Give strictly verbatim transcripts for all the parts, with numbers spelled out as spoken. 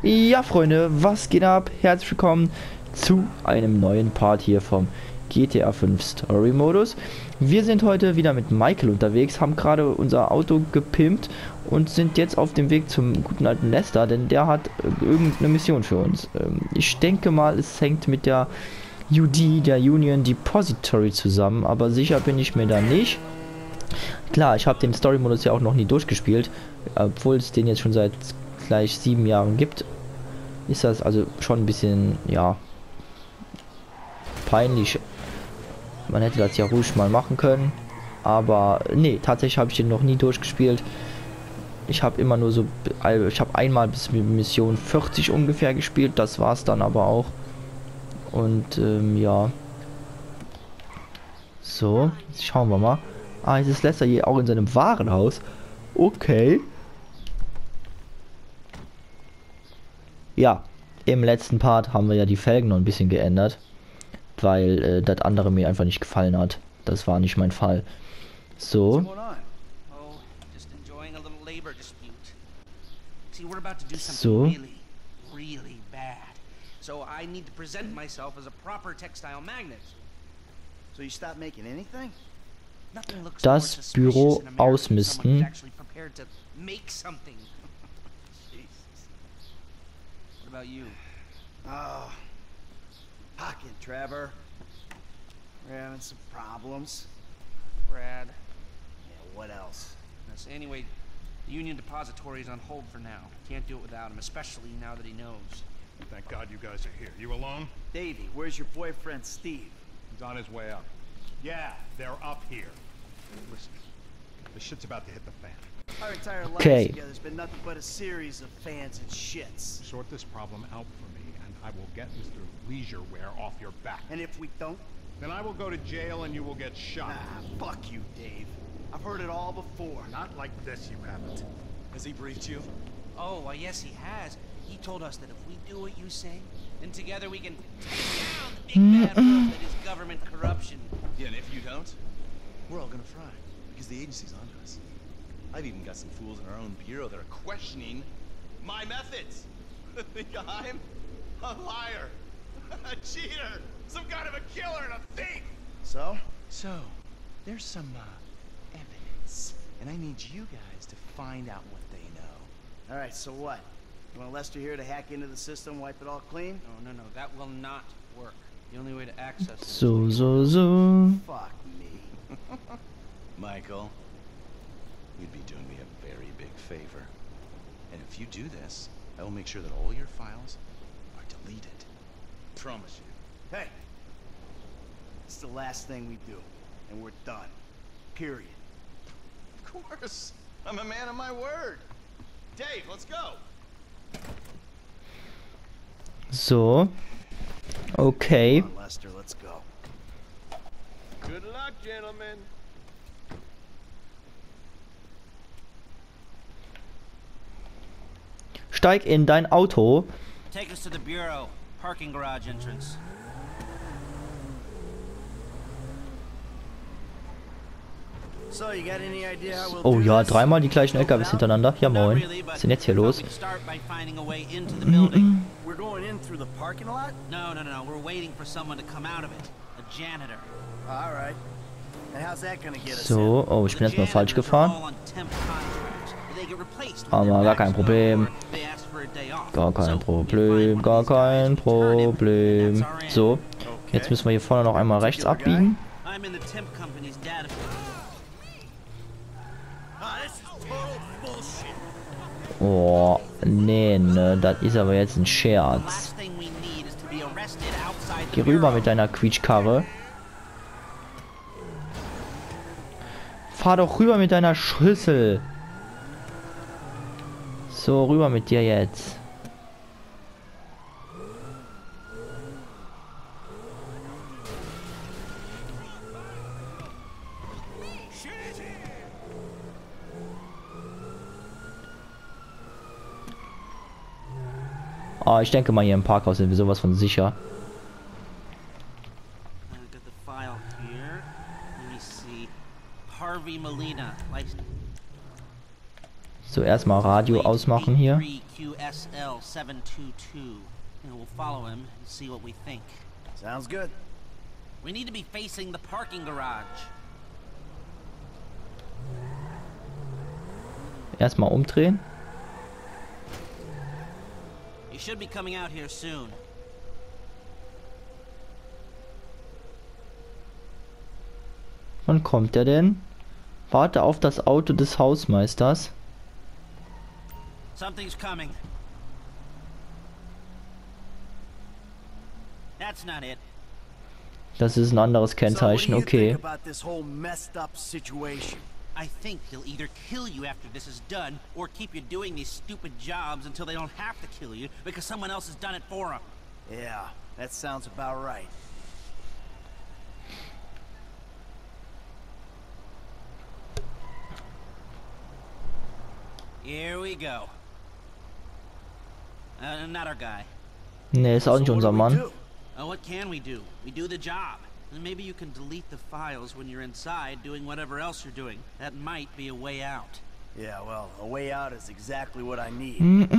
Ja, Freunde, was geht ab? Herzlich willkommen zu einem neuen Part hier vom G T A fünf Story Modus. Wir sind heute wieder mit Michael unterwegs, haben gerade unser Auto gepimpt und sind jetzt auf dem Weg zum guten alten Lester, denn der hat äh, irgendeine Mission für uns. Ähm, ich denke mal, es hängt mit der U D, der Union Depository zusammen, aber sicher bin ich mir da nicht. Klar, ich habe den Story Modus ja auch noch nie durchgespielt, obwohl es den jetzt schon seit gleich sieben Jahren gibt. Ist das also schon ein bisschen, ja, peinlich. Man hätte das ja ruhig mal machen können. Aber nee, tatsächlich habe ich den noch nie durchgespielt. Ich habe immer nur so, ich habe einmal bis Mission vierzig ungefähr gespielt. Das war es dann aber auch. Und ähm, ja. So, jetzt schauen wir mal. Ah, jetzt ist Lester hier auch in seinem Warenhaus. Okay. Ja, im letzten Part haben wir ja die Felgen noch ein bisschen geändert, weil äh, das andere mir einfach nicht gefallen hat. Das war nicht mein Fall. So. So. So I need to present myself as a proper textile magnet. So you stop making anything? Nothing looks more Das suspicious Büro in America than someone who's ausmisten. actually prepared to make something. Jesus. What about you? Oh, pocket, Trevor. We're having some problems. Brad. Yeah, what else? Yes, anyway, the Union Depository is on hold for now. Can't do it without him, especially now that he knows. Thank God you guys are here. You alone? Davey, where's your boyfriend, Steve? He's on his way up. Yeah, they're up here. Listen, this shit's about to hit the fan. Our entire lives Okay. together's been nothing but a series of fans and shits. Sort this problem out for me, and I will get Mister Leisureware off your back. And if we don't, Then I will go to jail and you will get shot. ah, fuck you, Dave. I've heard it all before. Not like this, you haven't. Has he briefed you? Oh, well, yes, he has. He told us that if we do what you say, then together we can take down the big bad wolf that is government corruption. Yeah, and if you don't, we're all gonna fry, because the agency's onto us. I've even got some fools in our own bureau that are questioning my methods. Think I'm a liar, a cheater, some kind of a killer and a thief. So? So, there's some uh, evidence, and I need you guys to find out what they know. Alright, so what? You want Lester here to hack into the system, wipe it all clean? No, no, no, that will not work. The only way to access it is So, so, so. Fuck me. Michael, you'd be doing me a very big favor. And if you do this, I will make sure that all your files are deleted. Promise you. Hey! It's the last thing we do, and we're done. Period. Of course. I'm a man of my word. Dave, let's go. So. Okay. Come on, Lester, let's go. Good luck, gentlemen. Steig in dein Auto. Take us to the bureau, parking garage entrance. So, you got any idea how we'll Oh do ja, this? dreimal die gleichen L K Ws hintereinander. Ja Not moin. really, but Was ist denn jetzt hier we thought los? we'd start by finding a way into the building. We're going in through the parking lot? No, no, no, no. We're waiting for someone to come out of it. A janitor. Alright. And how's that gonna get us So, oh, ich bin The erstmal falsch janitors are gefahren. all on temp contracts. They get replaced when Aber their gar kein backs Problem. up or they ask for a day off. Gar kein So, you Problem, find gar one of these guys, kein you turn him, Problem. and that's our end. So, in? jetzt müssen wir hier vorne noch einmal rechts abbiegen. I'm in the temp company's database. Ah, this is total bullshit. Oh, nee, ne, das ist aber jetzt ein The Scherz. last thing we need is to be arrested outside Geh the rüber bureau. mit deiner Quietschkarre. Fahr doch rüber mit deiner Schüssel. So, rüber mit dir jetzt. Ah, ich denke mal, hier im Parkhaus sind wir sowas von sicher. I've got the file here. Let me see. Harvey Molina. License. So, erstmal Radio ausmachen hier. Q S L seven two two. And we'll follow him and see what we think. Sounds good. We need to be facing the parking garage. Erstmal umdrehen. You should be coming out here soon. Wann kommt er denn? Warte auf das Auto des Hausmeisters. Something's coming. That's not it. Das ist ein anderes Kennzeichen, okay. I think they'll either kill you after this is done, or keep you doing these stupid jobs until they don't have to kill you because someone else has done it for them. Yeah, that sounds about right. Here we go. Uh, not our guy. Ne, ist auch nicht So what unser do we Mann. do? Oh, what can we do? We do the job. And maybe you can delete the files when you're inside doing whatever else you're doing. That might be a way out. Yeah, well, a way out is exactly what I need.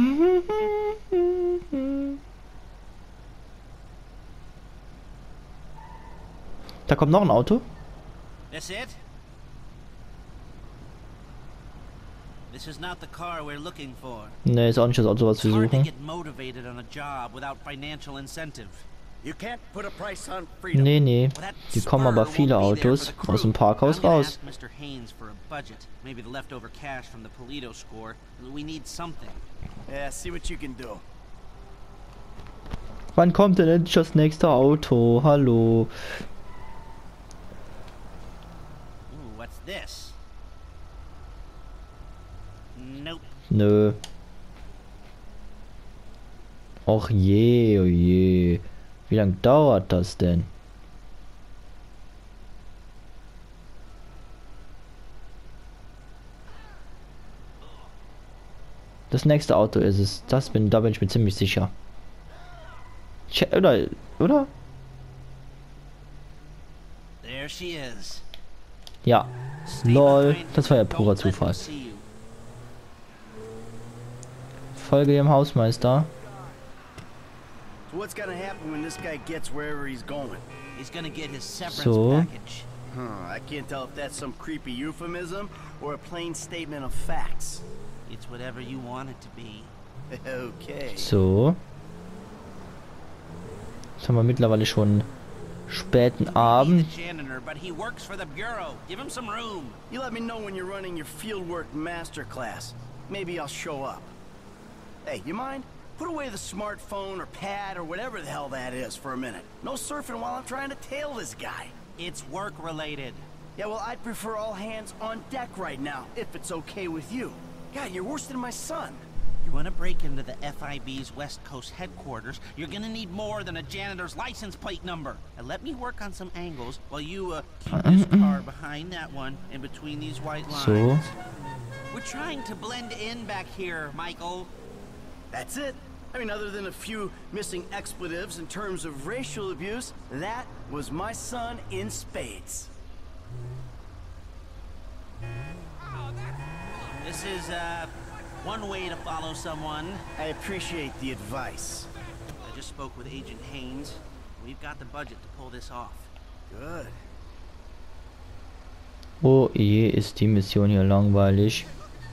Da kommt noch ein Auto. That's it? This is not the car we're looking for. Ne, ist auch nicht das Auto, was It's wir hard to suchen. get motivated on a job without financial incentive. You can't put a price on freedom. Nee, nee. Well, that Hier kommen aber spur viele won't be there Autos for the aus dem crew. Parkhaus I'm gonna raus. ask Mister Haynes for a budget. Maybe the leftover cash from the Polito score. We need something. Yeah, see what you can do. Wann kommt denn endlich das nächste Auto? Hallo. Ooh, what's this? Nope. Nö. Och je, oh je. Wie lange dauert das denn? Das nächste Auto ist es. Das bin, da bin ich mir ziemlich sicher. Tja, oder? Oder? There she is. Ja. Stay Lol, behind das war ja her. purer Don't let him Zufall. see you. Folge dem Hausmeister. So what's gonna happen when this guy gets wherever he's going? He's gonna get his severance So? package. Huh, I can't tell if that's some creepy euphemism or a plain statement of facts. It's whatever you want it to be. Okay. So. Jetzt haben wir mittlerweile schon späten Abend. He's a janitor, but he works for the bureau. Give him some room. You let me know when you're running your fieldwork masterclass. Maybe I'll show up. Hey, you mind? Put away the smartphone or pad or whatever the hell that is for a minute. No surfing while I'm trying to tail this guy. It's work related. Yeah, well, I'd prefer all hands on deck right now, if it's okay with you. God, you're worse than my son. You want to break into the F I B's West Coast headquarters, you're gonna need more than a janitor's license plate number. And let me work on some angles while you uh, keep this car behind that one in between these white lines. So. We're trying to blend in back here, Michael. That's it. I mean, other than a few missing expletives in terms of racial abuse, that was my son in spades. This is, uh, one way to follow someone. I appreciate the advice. I just spoke with Agent Haynes. We've got the budget to pull this off. Good. Oh je, ist die Mission hier langweilig.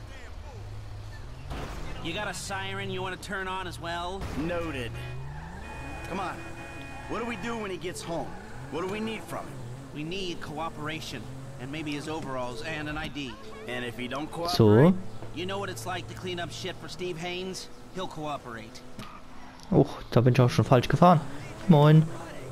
You got a siren you want to turn on as well? Noted. Come on. What do we do when he gets home? What do we need from him? We need cooperation, and maybe his overalls and an I D. And if he don't cooperate? So. You know what it's like to clean up shit for Steve Haynes? He'll cooperate. Oh, da bin ich auch schon falsch gefahren. Moin.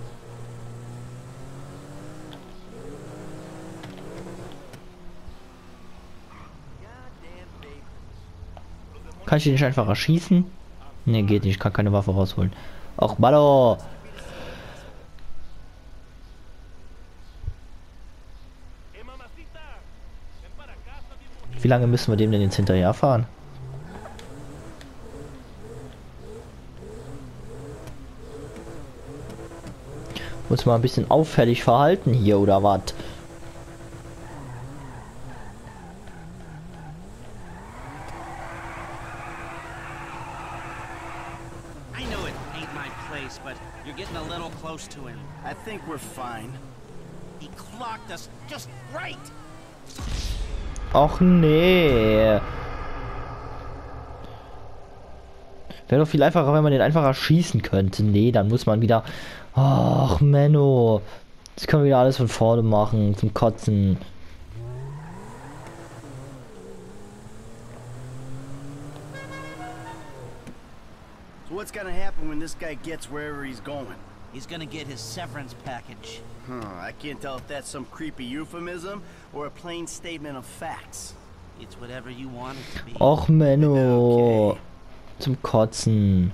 Kann ich den nicht einfach erschießen? Ne, geht nicht. Ich kann keine Waffe rausholen. Ach, Ballo. Wie lange müssen wir dem denn jetzt hinterher fahren? Muss mal ein bisschen auffällig verhalten hier, oder was? my place, but you're getting a little close to him. I think we're fine. He clocked us just right. Och nee. Wäre doch viel einfacher, wenn man den einfach erschießen könnte. Nee, dann muss man wieder... Ach, Menno. Jetzt können wir wieder alles von vorne machen, zum Kotzen. So what's gonna happen when this guy gets wherever he's going? He's gonna get his severance package. Huh, I can't tell if that's some creepy euphemism or a plain statement of facts. It's whatever you want it to be. Och, Menno. Okay. Zum Kotzen.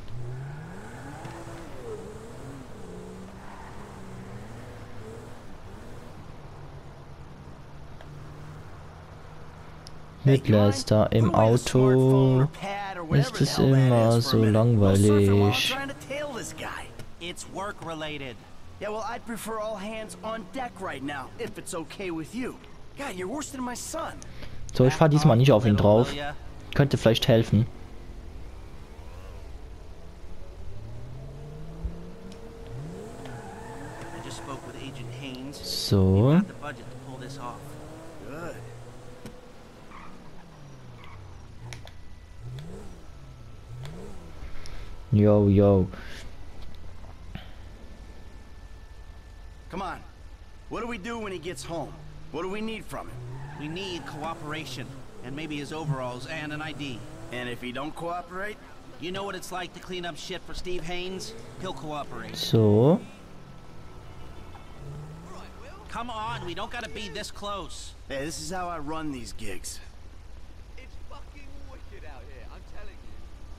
Mit Lester im Auto ist es immer so langweilig. It's work related. Yeah, well, I'd prefer all hands on deck right now, if it's okay with you. God, you're worse than my son. So, ich fahr diesmal nicht auf ihn drauf. Könnte vielleicht helfen. I just spoke with Agent Haynes. So. You've got the budget to pull this off. Good. Yo, yo. Come on. What do we do when he gets home? What do we need from him? We need cooperation, and maybe his overalls and an I D. And if he don't cooperate? You know what it's like to clean up shit for Steve Haynes? He'll cooperate. So. Come on, we don't gotta be this close. Hey, this is how I run these gigs. It's fucking wicked out here, I'm telling you.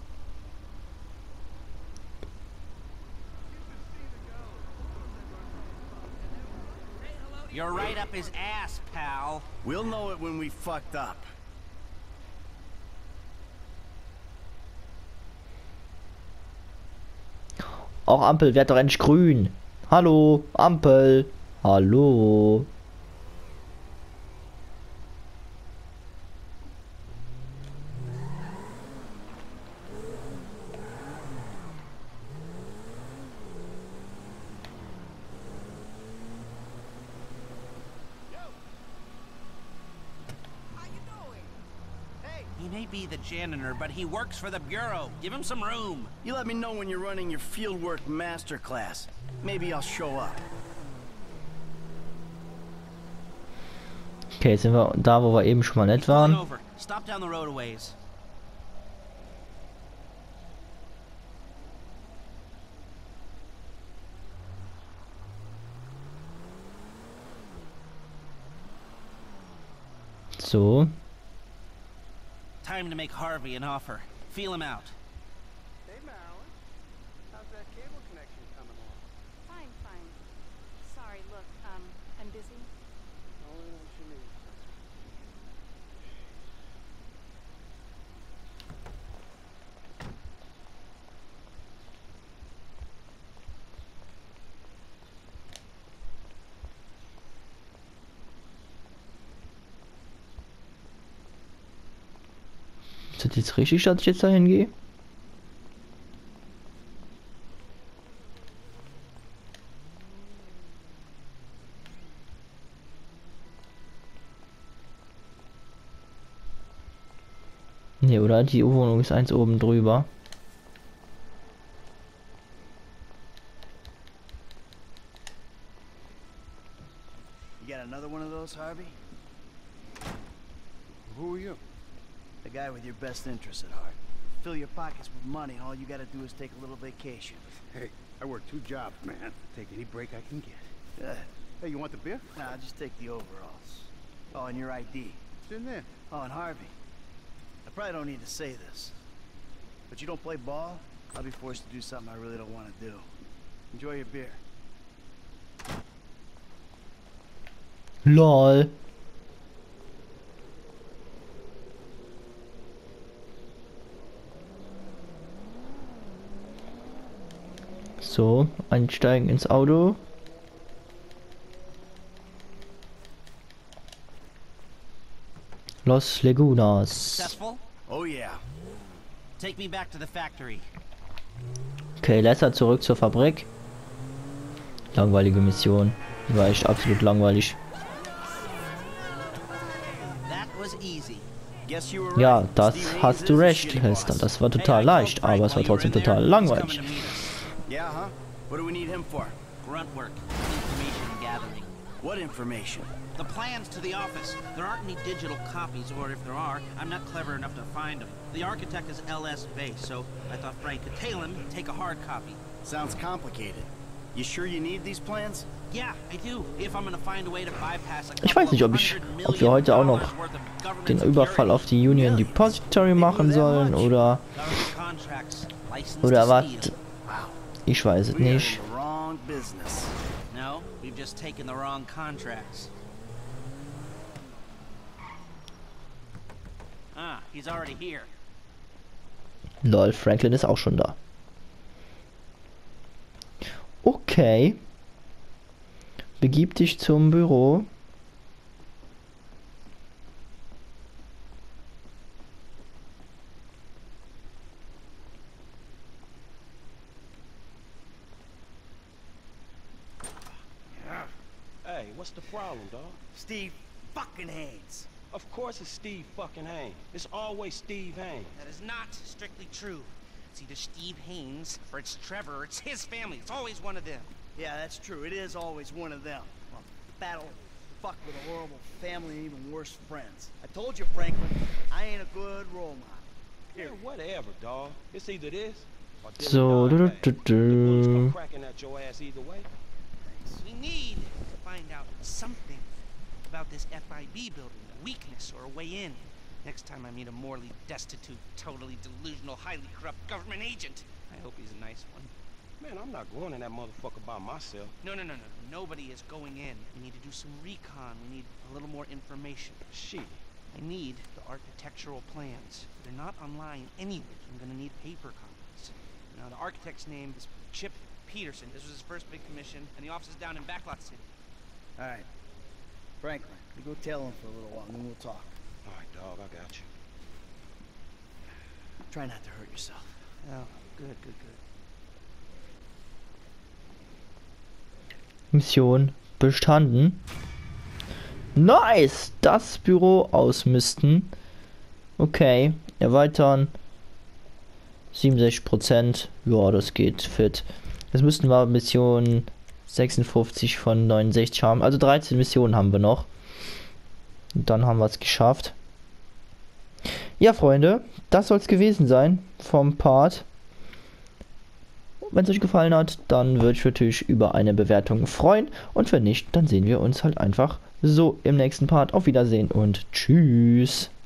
You're right up his ass, pal. We'll know it when we fucked up. Auch Ampel, werd doch endlich grün. Hallo, Ampel. Hallo. He may be the janitor, but he works for the Bureau. Give him some room. You let me know when you're running your fieldwork masterclass. Maybe I'll show up. Okay, jetzt sind wir da, wo wir eben schon mal nett waren. Over. Stop down the road a ways. So. Time to make Harvey an offer. Feel him out. Hey, Marilyn. How's that cable connection coming along? Fine, fine. Sorry, look, um, I'm busy. Only when she needs. Ist das jetzt richtig, dass ich jetzt dahin gehe? Ne, oder? Die Wohnung ist eins oben drüber. You got another one of those, Harvey? Who are you? The guy with your best interests at heart. Fill your pockets with money, and all you gotta do is take a little vacation. Hey, I work two jobs, man. Take any break I can get. Good. Hey, you want the beer? Nah, just take the overalls. Oh, and your I D. It's in there. Oh, and Harvey. I probably don't need to say this, but you don't play ball, I'll be forced to do something I really don't want to do. Enjoy your beer. LOL. So, einsteigen ins Auto. Los Lagunas. Successful? Oh, yeah. Take me back to the factory. Okay, Lessa zurück zur Fabrik. Langweilige Mission. Die war echt absolut langweilig. That was easy. Guess you were Ja, right. das Steve Haynes hast du is a recht, shitty Lester. boss. Das war Hey, total I told leicht, Frank aber es war while you were trotzdem in there, total he's langweilig. coming to meet us. Yeah, huh? What do we need him for? Grunt work, information gathering. What information? The plans to the office. There aren't any digital copies, or if there are, I'm not clever enough to find them. The architect is L S Base, so I thought Frank could tail him and take a hard copy. Sounds complicated. You sure you need these plans? Yeah, I do. If I'm gonna find a way to bypass a Ich weiß nicht, ob ich, ob wir heute auch noch den Überfall auf die Union Depository machen sollen oder oder was. Ich weiß es We are in nicht. the wrong business. No, we've just taken the wrong contracts. Ah, he's already here. Lol, Franklin ist auch schon da. Okay. Begib dich zum Büro. Hey, what's the problem, dog? Steve fucking Haynes. Of course it's Steve fucking Haynes. It's always Steve Haynes. That is not strictly true. It's either Steve Haynes or it's Trevor or it's his family. It's always one of them. Yeah, that's true. It is always one of them. Well, battle fuck with a horrible family and even worse friends. I told you, Franklin, I ain't a good role model. Yeah, whatever, dog. It's either this or this. So, du, du, du, The bullets come du. cracking at your ass either way. We need to find out something about this F I B building, a weakness or a way in. Next time I meet a morally destitute, totally delusional, highly corrupt government agent. I hope he's a nice one. Man, I'm not going in that motherfucker by myself. No, no, no, no. Nobody is going in. We need to do some recon. We need a little more information. Shit. I need the architectural plans. They're not online anywhere. I'm gonna need paper copies. Now, the architect's name is Chip Peterson. This was his first big commission, and the office is down in Backlot City. All right. Franklin, you go tell him for a little while, and then we'll talk. All right, dog, I got you. Try not to hurt yourself. Oh, good, good, good. Mission bestanden. Nice! Das Büro ausmisten. Okay, erweitern. siebenundsechzig Prozent. Ja, das geht fit. Jetzt müssten wir Mission sechsundfünfzig von neunundsechzig haben. Also dreizehn Missionen haben wir noch. Und dann haben wir es geschafft. Ja, Freunde, das soll es gewesen sein vom Part. Wenn es euch gefallen hat, dann würde ich natürlich über eine Bewertung freuen. Und wenn nicht, dann sehen wir uns halt einfach so im nächsten Part. Auf Wiedersehen und tschüss.